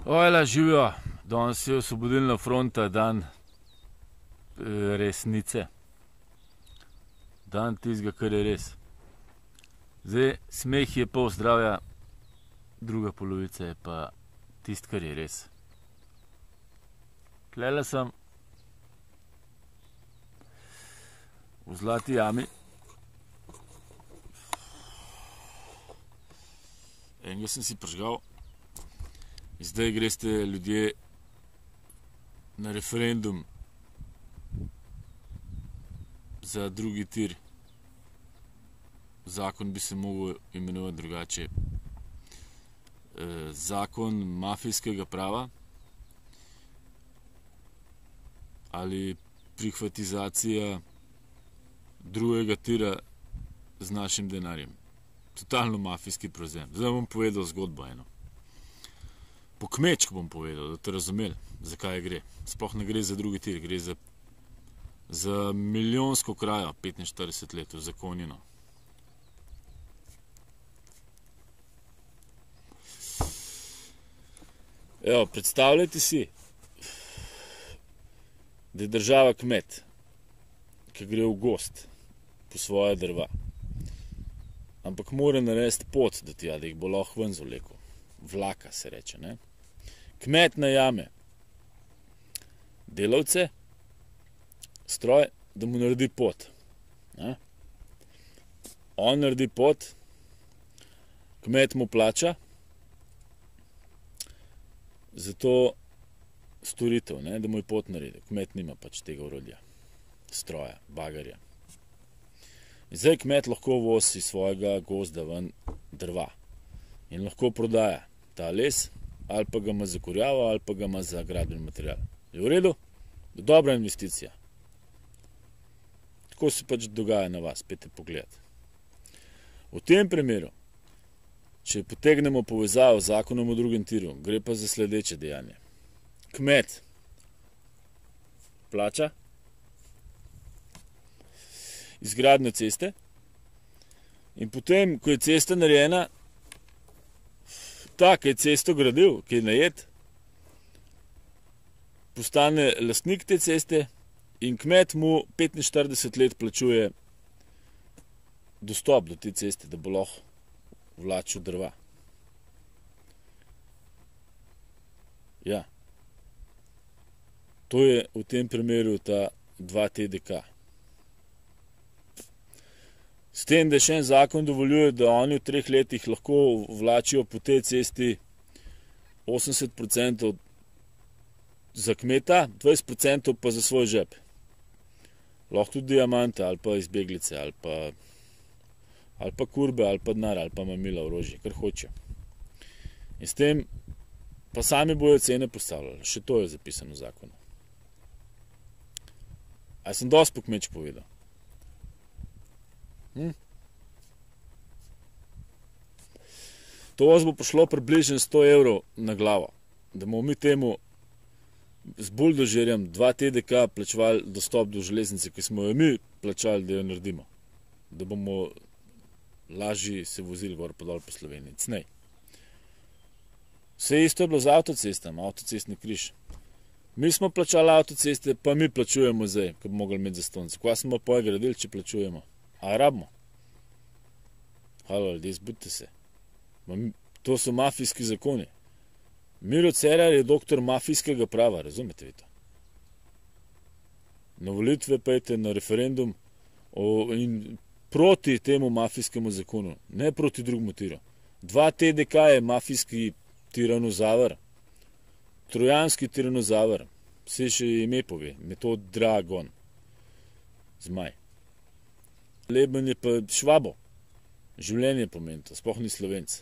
Ojla, živijo, danes je Osvobodilna fronta, dan resnice. Dan tistega, kar je res. Zdaj, smeh je pol zdravja, druga polovica je pa tisto, kar je res. Tlele sem v Zlati jami. Enega sem si prižgal. Zdaj greste ljudje na referendum za drugi tir. Zakon bi se mogel imenovati drugače. Zakon mafijskega prava ali prihvatizacija drugega tira z našim denarjem. Totalno mafijski prevzem. Zdaj bom povedal zgodbo eno. Po kmečku bom povedal, da te razumeli, zakaj gre. Sploh ne gre za drugi tir, gre za milijonsko krajo, 45 let, uzakonjeno. Evo, predstavljajte si, da je država kmet, ki gre v gozd po svoje drva, ampak mora narediti pot do tja, da jih bo lahko ven zvlekel. Vlaka se reče, ne? Kmet najame delavce, stroj, da mu naredi pot. Ne? On naredi pot, kmet mu plača za to storitev, ne? Da mu je pot naredi. Kmet nima pač tega orodja, stroja, bagarja. In zdaj kmet lahko vozi iz svojega gozda ven drva in lahko prodaja ta les, ali pa ga ima za kurjavo, ali pa ga ima za gradbeni material. Je v redu? Dobra investicija. Tako se pač dogaja na vas, pejte pogled. V tem primeru, če potegnemo povezavo z zakonom o drugem tiru, gre pa za sledeče dejanje. Kmet plača izgradnjo ceste in potem, ko je cesta narejena, ta, ki je cesto gradil, ki je najet, postane lastnik te ceste in kmet mu 45 let plačuje dostop do te ceste, da bo lahko vlačil drva. Ja. To je v tem primeru ta 2TDK. S tem, da še en zakon dovoljuje, da oni v 3 letih lahko vlačijo po tej cesti 80% za kmeta, 20% pa za svoj žep. Lahko tudi diamante, ali pa izbeglice, ali pa kurbe, ali pa denar, ali pa mamila, orožje, kar hočejo. In s tem pa sami bojo cene postavljali. Še to je zapisano v zakonu. A sem dosti po kmečku povedal? To vas bo pošlo približno 100 evrov na glavo, da bomo mi temu z buldožerjem 2TDK plačevali dostop do železnice, ki smo jo mi plačali, da jo naredimo. Da bomo lažje se vozili gor pa dol po Sloveniji. Cnej. Vse isto je bilo z avtocestami, avtocestni križ. Mi smo plačali avtoceste, pa mi plačujemo zdaj, ko bi mogli imeti zastonce. Kva smo pa gradili, če plačujemo? A rabimo? Halo, ljudje, zbudite se. To so mafijski zakoni. Miro Cerar je doktor mafijskega prava, razumete vi to? Na volitve pejte, na referendum in proti temu mafijskemu zakonu, ne proti drugemu tiru. 2TDK je mafijski tiranozaver, trojanski tiranozaver, vse še ime pove, Metod Dragon, zmaj. Leben je pa Švabo, življenje pomeni to, sploh ni Slovenc.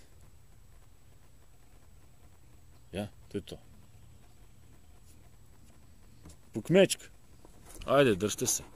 Ja, to je to. Po kmečku. Ajde, držite se.